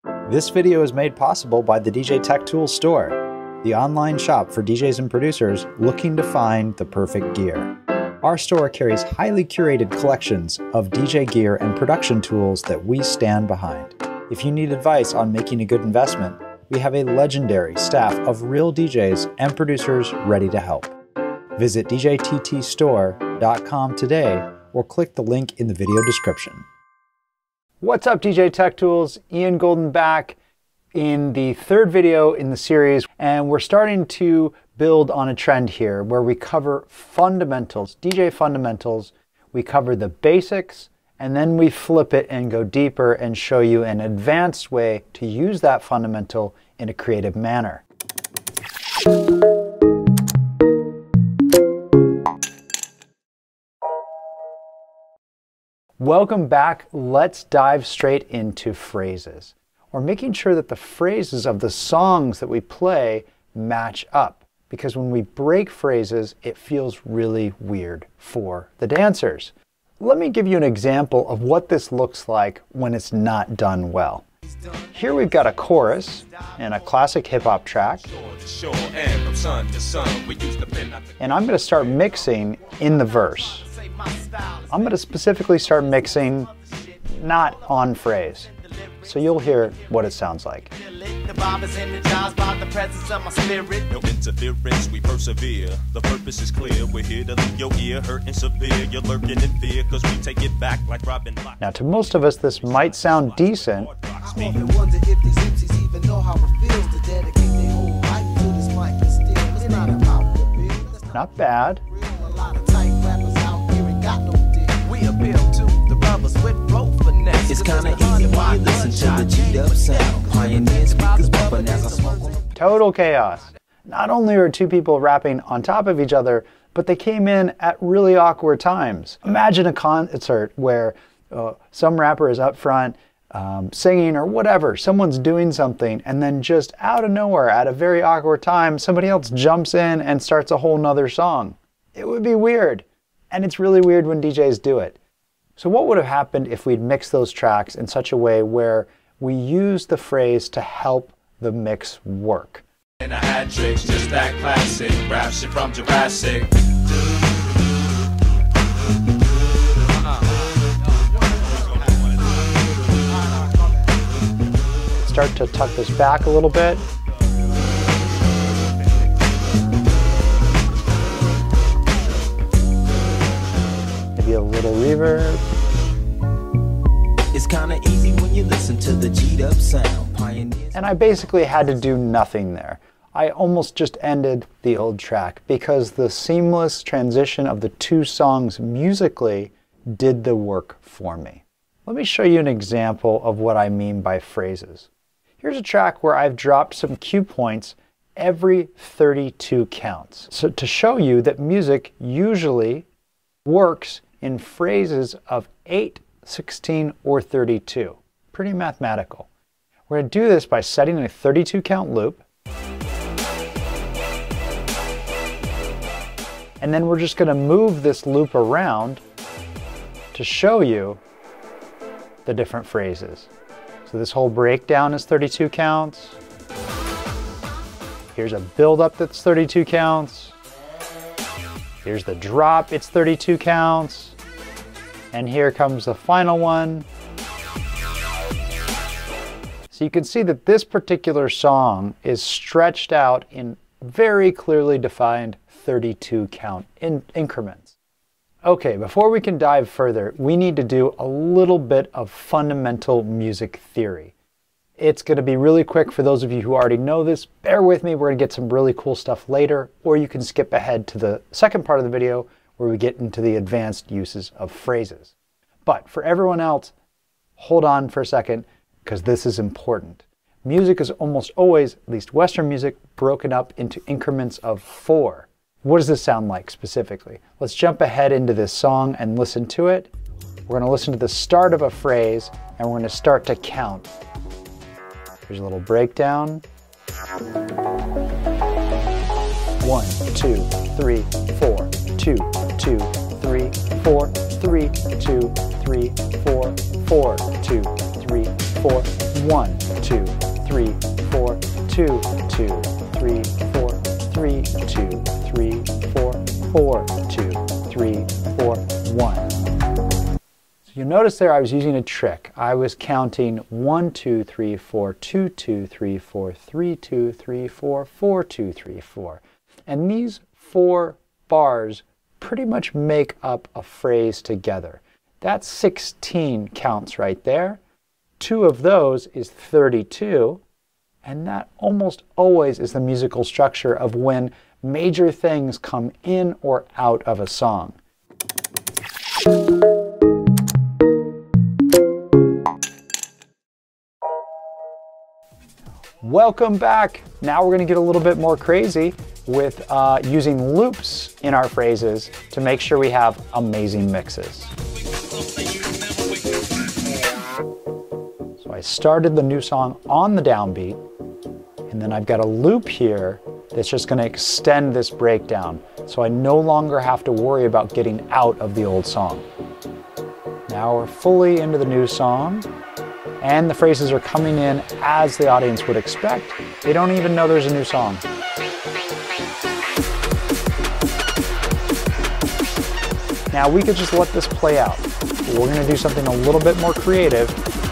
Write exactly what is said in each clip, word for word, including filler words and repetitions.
This video is made possible by the D J Tech Tools Store, the online shop for D Js and producers looking to find the perfect gear. Our store carries highly curated collections of D J gear and production tools that we stand behind. If you need advice on making a good investment, we have a legendary staff of real D Js and producers ready to help. Visit D J T T store dot com today or click the link in the video description. What's up, D J Tech Tools? Ian Golden back in the third video in the series, and we're starting to build on a trend here where we cover fundamentals, D J fundamentals. We cover the basics, and then we flip it and go deeper and show you an advanced way to use that fundamental in a creative manner. Welcome back. Let's dive straight into phrases. We're making sure that the phrases of the songs that we play match up, because when we break phrases, it feels really weird for the dancers. Let me give you an example of what this looks like when it's not done well. Here we've got a chorus in a classic hip-hop track, and I'm going to start mixing in the verse. I'm going to specifically start mixing not on phrase, so you'll hear what it sounds like. No interference, we persevere. The purpose is clear. We're here to leave your ear hurting severe. You're lurking in fear because we take it back like Robin. Now, to most of us, this might sound decent. Not bad. It's kinda easy when you listen to the G-Dub sound. Pioneer speakers bumping as I smoke. Total chaos. Not only are two people rapping on top of each other, but they came in at really awkward times. Imagine a concert where uh, some rapper is up front um, singing or whatever, someone's doing something, and then just out of nowhere at a very awkward time, somebody else jumps in and starts a whole nother song. It would be weird. And it's really weird when D Js do it. So what would have happened if we'd mixed those tracks in such a way where we use the phrase to help the mix work? And I had tricks, just that classic rap shit from Jurassic. Start to tuck this back a little bit. Maybe a little reverb. It's kinda easy when you listen to the G-Dub sound. Pioneers. And I basically had to do nothing there. I almost just ended the old track because the seamless transition of the two songs musically did the work for me. Let me show you an example of what I mean by phrases. Here's a track where I've dropped some cue points every thirty-two counts. So to show you that music usually works in phrases of eight, sixteen, or thirty-two. Pretty mathematical. We're going to do this by setting a thirty-two count loop. And then we're just going to move this loop around to show you the different phrases. So this whole breakdown is thirty-two counts. Here's a build-up that's thirty-two counts. Here's the drop, it's thirty-two counts. And here comes the final one. So you can see that this particular song is stretched out in very clearly defined thirty-two count in increments. Okay, before we can dive further, we need to do a little bit of fundamental music theory. It's going to be really quick for those of you who already know this. Bear with me, we're going to get some really cool stuff later, or you can skip ahead to the second part of the video where we get into the advanced uses of phrases. But for everyone else, hold on for a second, because this is important. Music is almost always, at least Western music, broken up into increments of four. What does this sound like specifically? Let's jump ahead into this song and listen to it. We're going to listen to the start of a phrase, and we're going to start to count. Here's a little breakdown. One, two, three, four, two, two, three, four, three, two, three, four, four, two, three, four, one, two, three, four, two, two, three, four, three, two, three, four, four, two, three, four, one. So you notice there I was using a trick. I was counting one, two, three, four, two, two, three, four, three, two, three, four, four, two, three, four. And these four bars pretty much make up a phrase together. That's sixteen counts right there. Two of those is thirty-two, and that almost always is the musical structure of when major things come in or out of a song. Welcome back. Now we're going to get a little bit more crazy with uh, using loops in our phrases to make sure we have amazing mixes. So I started the new song on the downbeat, and then I've got a loop here that's just going to extend this breakdown, so I no longer have to worry about getting out of the old song. Now we're fully into the new song, and the phrases are coming in as the audience would expect. They don't even know there's a new song. Now we could just let this play out. But we're going to do something a little bit more creative.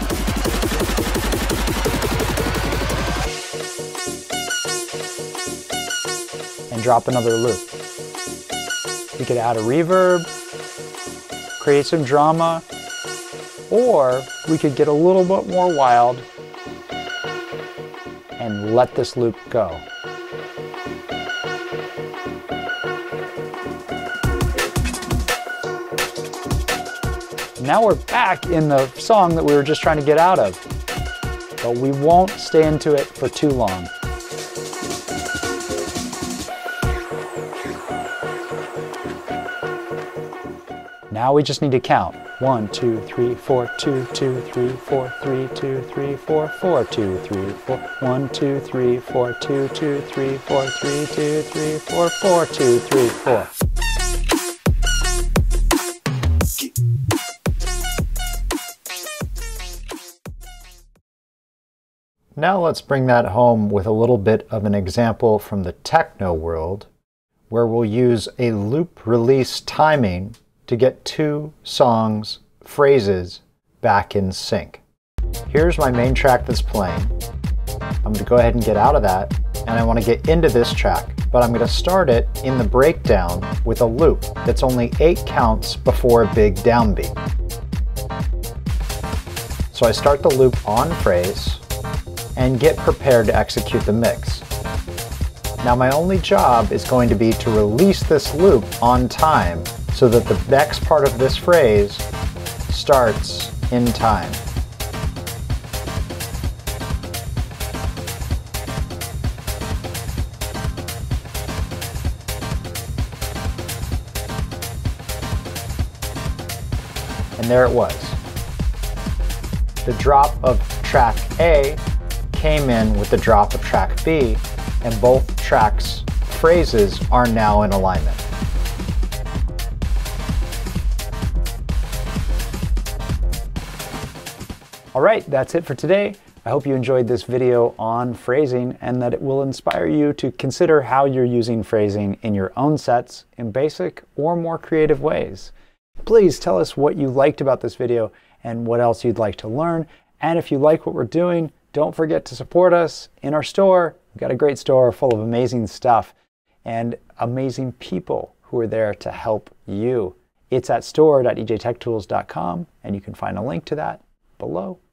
And drop another loop. We could add a reverb, create some drama, or we could get a little bit more wild and let this loop go. Now we're back in the song that we were just trying to get out of, but we won't stay into it for too long. Now we just need to count. One, two, three, four, two, two, three, four, three, two, three, four, four, two, three, four, one, two, three, four, two, two, three, four, three, two, three, four, four, two, three, four. Now let's bring that home with a little bit of an example from the techno world, where we'll use a loop release timing to get two songs, phrases, back in sync. Here's my main track that's playing. I'm going to go ahead and get out of that, and I want to get into this track, but I'm going to start it in the breakdown with a loop that's only eight counts before a big downbeat. So I start the loop on phrase and get prepared to execute the mix. Now my only job is going to be to release this loop on time so that the next part of this phrase starts in time. And there it was. The drop of track A came in with the drop of track B, and both tracks' phrases are now in alignment. All right, that's it for today. I hope you enjoyed this video on phrasing and that it will inspire you to consider how you're using phrasing in your own sets in basic or more creative ways. Please tell us what you liked about this video and what else you'd like to learn. And if you like what we're doing, don't forget to support us in our store. We've got a great store full of amazing stuff and amazing people who are there to help you. It's at store dot d j tech tools dot com, and you can find a link to that below.